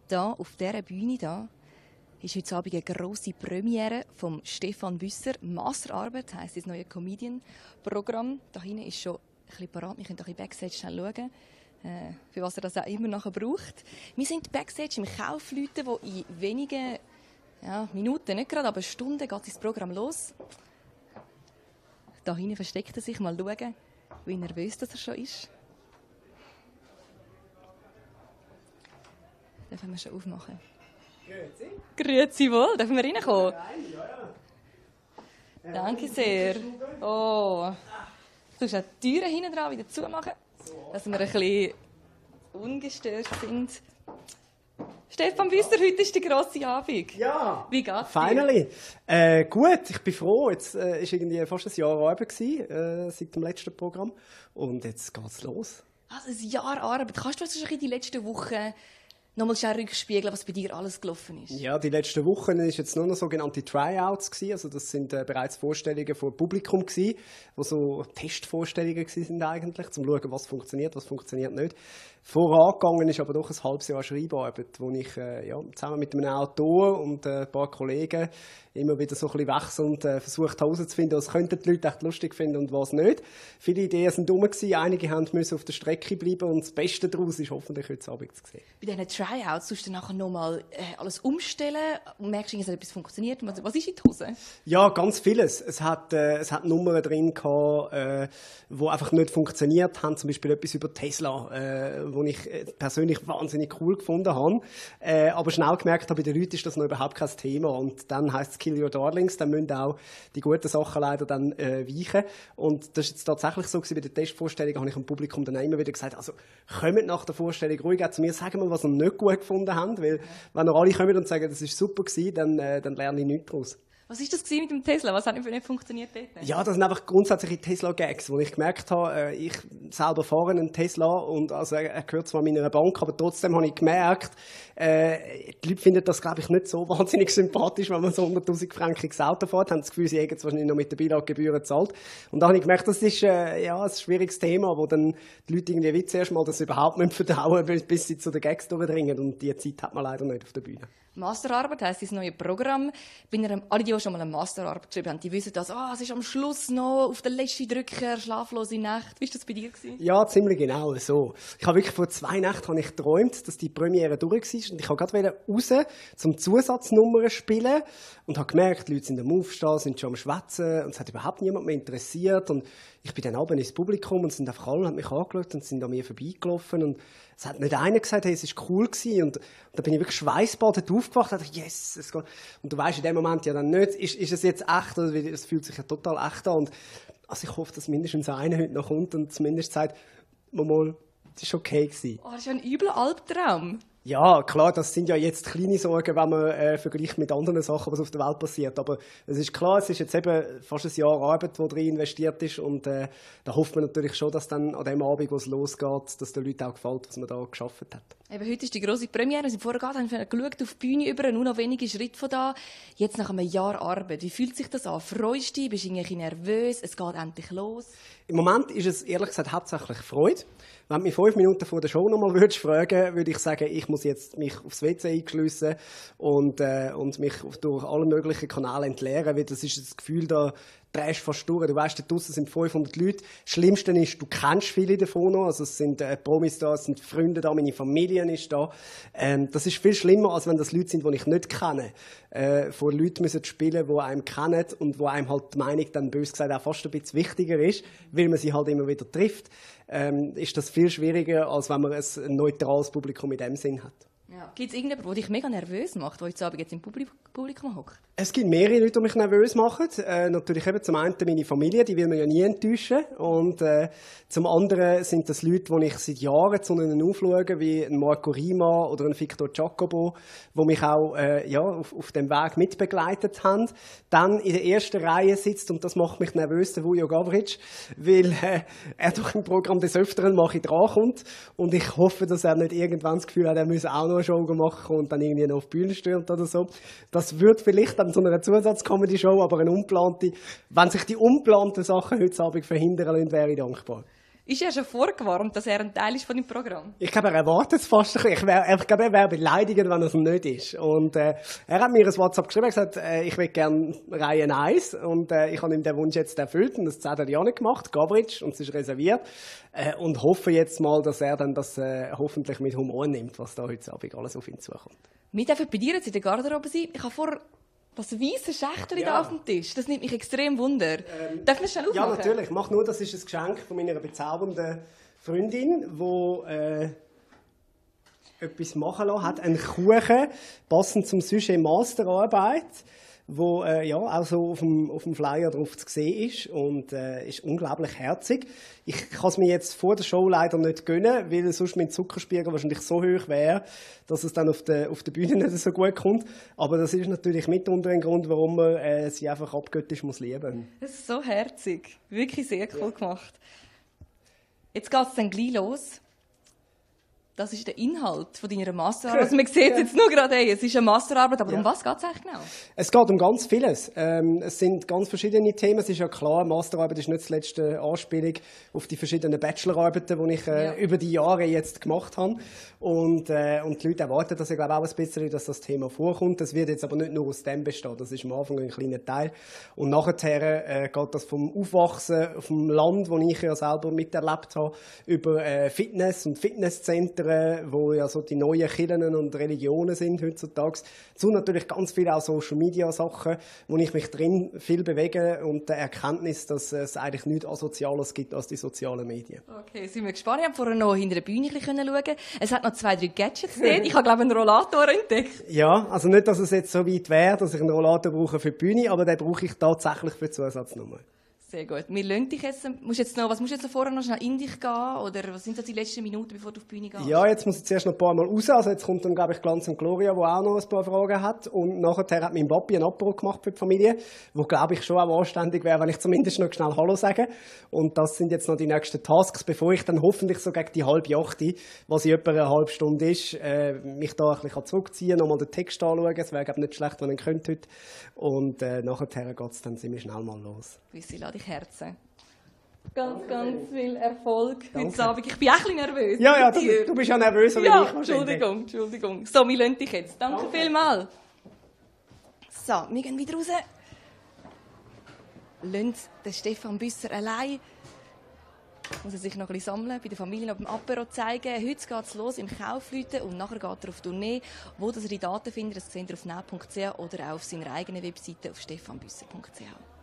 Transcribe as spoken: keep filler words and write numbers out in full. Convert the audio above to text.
Da auf dieser Bühne da ist heute Abend eine grosse Premiere von Stefan Wüsser. Masterarbeit heisst das neue Comedian-Programm. Da hinten ist schon ein bisschen parat. Wir können auch ein bisschen Backstage schnell schauen, äh, für was er das auch immer nachher braucht. Wir sind Backstage im Kaufleuten, wo in wenigen ja, Minuten, nicht gerade, aber Stunden geht das Programm los. Da hinten versteckt er sich. Mal schauen, wie nervös das er schon ist. Dürfen wir schon aufmachen? Grüezi. Grüezi wohl, dürfen wir reinkommen? Ja, ja. Danke sehr. Oh. Du musst auch die Türen hinten dran wieder zumachen, dass wir ein bisschen ungestört sind. Stefan Wüsser, heute ist der grosse Abend. Ja. Wie geht's dir? Finally. Äh, gut, ich bin froh. Jetzt war äh, irgendwie fast ein Jahr Arbeit gewesen, äh, seit dem letzten Programm. Und jetzt geht's los. Also ein Jahr Arbeit. Kannst du uns in die letzten Wochen nochmal schnell rückspiegeln, was bei dir alles gelaufen ist? Ja, die letzten Wochen waren jetzt nur noch sogenannte Tryouts gewesen. Also das sind äh, bereits Vorstellungen vor Publikum gewesen, wo so Testvorstellungen gewesen sind eigentlich, um zu schauen, was funktioniert, was funktioniert nicht. Vorangegangen ist aber doch ein halbes Jahr Schreibarbeit, wo ich äh, ja, zusammen mit einem Autor und äh, ein paar Kollegen immer wieder so ein bisschen wechselnd äh, versucht herauszufinden, was könnten die Leute echt lustig finden und was nicht. Viele Ideen sind dumm gewesen, einige haben müssen auf der Strecke bleiben und das Beste daraus ist hoffentlich heute Abend zu sehen. Bei diesen Tryouts tust du dann nachher nochmal äh, alles umstellen und merkst, dass etwas funktioniert. Was, was ist in die Hose? Ja, ganz vieles. Es hat, äh, es hat Nummern drin gehabt, äh, die einfach nicht funktioniert haben. Zum Beispiel etwas über Tesla, äh, wo ich persönlich wahnsinnig cool gefunden habe. Äh, aber schnell gemerkt habe, bei den Leuten ist das noch überhaupt kein Thema. Und dann heisst es Kill Your Darlings, dann müssen auch die guten Sachen leider dann äh, weichen. Und das ist jetzt tatsächlich so gewesen, bei den Testvorstellungen habe ich dem Publikum dann immer wieder gesagt, also kommt nach der Vorstellung ruhig auch zu mir, sagen wir, was ihr nicht gut gefunden habt, weil wenn ihr alle kommen und sagen, das ist super gewesen, dann, äh, dann lerne ich nichts daraus. Was war das mit dem Tesla? Was hat nicht funktioniert dort? Ja, das sind einfach grundsätzliche Tesla-Gags, wo ich gemerkt habe, ich selber fahre einen Tesla und also er gehört zwar meiner Bank, aber trotzdem habe ich gemerkt, äh, die Leute finden das, glaube ich, nicht so wahnsinnig sympathisch, wenn man so hunderttausend frankiges Auto fährt, haben das Gefühl, sie hätten es wahrscheinlich noch mit der Beilagegebühren zahlt. Und da habe ich gemerkt, das ist äh, ja, ein schwieriges Thema, wo dann die Leute irgendwie wie zuerst mal das überhaupt nicht verdauen, bis sie zu den Gags durchdringen und die Zeit hat man leider nicht auf der Bühne. Masterarbeit heisst das neue Programm. Wenn ihr alle, die schon mal eine Masterarbeit geschrieben haben, die wissen das, oh, es ist am Schluss noch auf den letzten Drücker, schlaflose Nacht. Wie war das bei dir? Ja, ziemlich genau so. Ich habe wirklich vor zwei Nächten habe ich geträumt, dass die Premiere durch war. Und ich wollte gerade raus, zum Zusatznummern spielen. Und habe gemerkt, die Leute sind am Aufstehen, sind schon am Schwätzen. Und es hat überhaupt niemand mehr interessiert. Und ich bin dann abends ins Publikum und sind einfach alle, haben mich angeschaut und sind an mir vorbeigelaufen. Und es hat nicht einer gesagt, hey, es war cool gewesen. Und, und da bin ich wirklich schweißbadend aufgewacht und dachte, yes, es geht. Und du weißt in dem Moment ja dann nicht, ist, ist es jetzt echt oder es fühlt sich ja total echt an. Und also ich hoffe, dass mindestens einer heute noch kommt und zumindest sagt, mal, es war okay gewesen. Oh, das ist ja ein übler Albtraum. Ja, klar, das sind ja jetzt kleine Sorgen, wenn man äh, vergleicht mit anderen Sachen, was auf der Welt passiert. Aber es ist klar, es ist jetzt eben fast ein Jahr Arbeit, die drin investiert ist. Und äh, da hofft man natürlich schon, dass dann an dem Abend, wo es losgeht, dass den Leuten auch gefällt, was man da geschafft hat. Eben, heute ist die grosse Premiere. Wir sind vorher gerade, haben geschaut auf die Bühne über, nur noch wenige Schritte von da. Jetzt nach einem Jahr Arbeit. Wie fühlt sich das an? Freust du dich? Bist du irgendwie nervös? Es geht endlich los? Im Moment ist es ehrlich gesagt hauptsächlich Freude. Wenn du mich fünf Minuten vor der Show noch mal würdest fragen, würde ich sagen, ich muss jetzt mich aufs W C eingeschliessen und, äh, und mich durch alle möglichen Kanäle entleeren, weil das ist das Gefühl, da drehst du fast durch. Du weißt, da draussen sind fünfhundert Leute. Das Schlimmste ist, du kennst viele davon noch. Also es sind äh, Promis da, es sind Freunde da, meine Familie ist da. Ähm, das ist viel schlimmer, als wenn das Leute sind, die ich nicht kenne. Äh, vor Leuten müssen spielen, die einem kennen und wo einem halt die Meinung dann bös gesagt auch fast ein bisschen wichtiger ist, weil man sie halt immer wieder trifft. Ähm, ist das viel schwieriger, als wenn man ein neutrales Publikum in dem Sinn hat. Ja. Gibt es irgendjemanden, der dich mega nervös macht, der heute Abend jetzt im Publikum hockt? Es gibt mehrere Leute, die mich nervös machen. Äh, natürlich eben zum einen meine Familie, die will man ja nie enttäuschen. Und äh, zum anderen sind das Leute, die ich seit Jahren zu ihnen aufschaue, wie ein Marco Rima oder ein Victor Giacobo, die mich auch äh, ja, auf, auf dem Weg mitbegleitet haben. Dann in der ersten Reihe sitzt, und das macht mich nervös, der Vujo Gavric, weil äh, er doch im Programm des Öfteren mal drankommt. Und ich hoffe, dass er nicht irgendwann das Gefühl hat, er müsse auch noch eine Show machen und dann irgendwie noch auf die Bühne stürmt oder so. Das wird vielleicht dann zu einer Zusatz-Comedy-Show, aber eine unplante. Wenn sich die unplanten Sachen heute Abend verhindern lassen, wäre ich dankbar. Ist er schon vorgewarnt, dass er ein Teil ist von dem Programm? Ich glaube, er erwartet es fast ein bisschen. Ich, wär, ich glaube, er wäre beleidigt, wenn er es nicht ist. Und äh, er hat mir ein WhatsApp geschrieben und gesagt, äh, ich will gerne Reihe eins. Und äh, ich habe ihm den Wunsch jetzt erfüllt und das hat er ja nicht gemacht, Gabritsch, und es ist reserviert. Äh, und hoffe jetzt mal, dass er dann das äh, hoffentlich mit Humor nimmt, was da heute Abend alles auf ihn zukommt. Wir dürfen bei dir jetzt in der Garderobe sein. Ich habe vor das weiße Schächtchen Ja. da auf dem Tisch. Das nimmt mich extrem wunder. Ähm, Darf man schnell aufmachen? Ja, natürlich. Mach nur, das ist ein Geschenk von meiner bezaubernden Freundin, die äh, etwas machen lassen hat. Einen Kuchen, passend zum Sujet Masterarbeit, wo äh, ja, auch so auf dem, auf dem Flyer drauf zu sehen ist und äh, ist unglaublich herzig. Ich kann es mir jetzt vor der Show leider nicht gönnen, weil sonst mein Zuckerspiegel wahrscheinlich so hoch wäre, dass es dann auf der, auf der Bühne nicht so gut kommt. Aber das ist natürlich mitunter ein Grund, warum man äh, sie einfach abgöttisch muss lieben. Das ist so herzig. Wirklich sehr cool ja. gemacht. Jetzt geht es dann gleich los. Das ist der Inhalt von deiner Masterarbeit. Also man sieht es jetzt nur gerade, hey, es ist eine Masterarbeit, aber ja. um was geht es eigentlich genau? Es geht um ganz vieles. Ähm, es sind ganz verschiedene Themen. Es ist ja klar, Masterarbeit ist nicht die letzte Anspielung auf die verschiedenen Bachelorarbeiten, die ich äh, ja. über die Jahre jetzt gemacht habe. Und, äh, und die Leute erwarten das, ich glaube auch ein bisschen, dass das Thema vorkommt. Das wird jetzt aber nicht nur aus dem bestehen. Das ist am Anfang ein kleiner Teil. Und nachher äh, geht das vom Aufwachsen auf dem Land, wo ich ja selber miterlebt habe, über äh, Fitness und Fitnesszentren, wo ja so die neuen Kirchen und Religionen sind heutzutage, zu natürlich ganz viel auch Social-Media-Sachen, wo ich mich drin viel bewege und der Erkenntnis, dass es eigentlich nichts Asoziales gibt als die sozialen Medien. Okay, sind wir gespannt. Ich habe vorher noch hinter der Bühne schauen. Es hat noch zwei, drei Gadgets dort. Ich habe, glaube ich, einen Rollator entdeckt. Ja, also nicht, dass es jetzt so weit wäre, dass ich einen Rollator brauche für die Bühne, aber den brauche ich tatsächlich für die Zusatznummer. Sehr gut. Wir lassen dich jetzt, musst jetzt noch, was musst du jetzt vorher noch schnell in dich gehen? Oder was sind das die letzten Minuten, bevor du auf die Bühne gehst? Ja, jetzt muss ich zuerst noch ein paar Mal raus. Also jetzt kommt dann, glaube ich, Glanz und Gloria, die auch noch ein paar Fragen hat. Und nachher hat mein Papi ein Apero gemacht für die Familie, wo, glaube ich, schon auch anständig wäre, wenn ich zumindest noch schnell Hallo sage. Und das sind jetzt noch die nächsten Tasks, bevor ich dann hoffentlich so gegen die halbe Achte, was in etwa eine halbe Stunde ist, äh, mich da ein bisschen zurückziehen, nochmal den Text anschauen. Es wäre, glaube ich, nicht schlecht, wenn ihr könnt heute. Und äh, nachher geht es dann ziemlich schnell mal los. Büssi, lass dich Herzen. Ganz, ganz viel Erfolg heute Abend. Ich bin auch ein bisschen nervös. Ja, ja, du, du bist ja nervöser ja, wie ich. Entschuldigung, Entschuldigung. So, wir lassen dich jetzt. Danke, Danke. vielmals. So, wir gehen wieder raus. Lassen den Stefan Büsser allein. Muss er sich noch ein bisschen sammeln, bei der Familie noch beim Apero zeigen. Heute geht es los im Kaufleuten und nachher geht er auf Tournee. Wo das er die Daten findet, das seht ihr auf nau punkt c h oder auch auf seiner eigenen Webseite auf stefan büsser punkt c h.